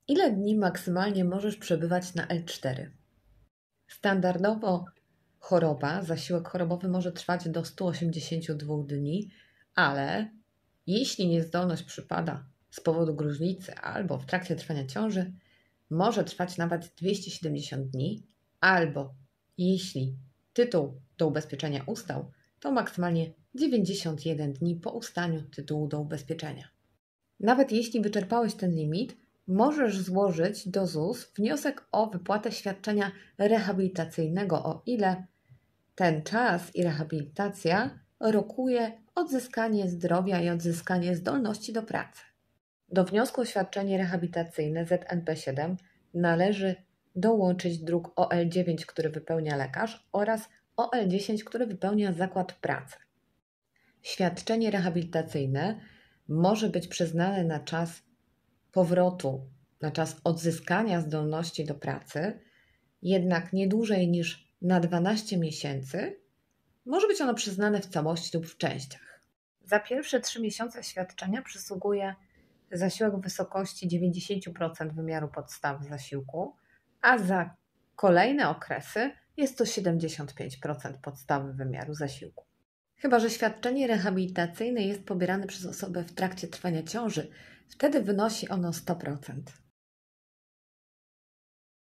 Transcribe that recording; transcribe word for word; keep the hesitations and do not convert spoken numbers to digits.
Ile dni maksymalnie możesz przebywać na L cztery? Standardowo choroba, zasiłek chorobowy może trwać do stu osiemdziesięciu dwóch dni, ale jeśli niezdolność przypada z powodu gruźlicy albo w trakcie trwania ciąży, może trwać nawet dwieście siedemdziesiąt dni, albo jeśli tytuł do ubezpieczenia ustał, to maksymalnie dziewięćdziesiąt jeden dni po ustaniu tytułu do ubezpieczenia. Nawet jeśli wyczerpałeś ten limit, możesz złożyć do Z U S wniosek o wypłatę świadczenia rehabilitacyjnego, o ile ten czas i rehabilitacja rokuje odzyskanie zdrowia i odzyskanie zdolności do pracy. Do wniosku o świadczenie rehabilitacyjne Z N P siedem należy dołączyć druk O L dziewięć, który wypełnia lekarz, oraz O L dziesięć, który wypełnia zakład pracy. Świadczenie rehabilitacyjne może być przyznane na czas powrotu, na czas odzyskania zdolności do pracy, jednak nie dłużej niż na dwanaście miesięcy. Może być ono przyznane w całości lub w częściach. Za pierwsze trzy miesiące świadczenia przysługuje zasiłek w wysokości dziewięćdziesiąt procent wymiaru podstawy zasiłku, a za kolejne okresy jest to siedemdziesiąt pięć procent podstawy wymiaru zasiłku. Chyba że świadczenie rehabilitacyjne jest pobierane przez osobę w trakcie trwania ciąży, wtedy wynosi ono sto procent.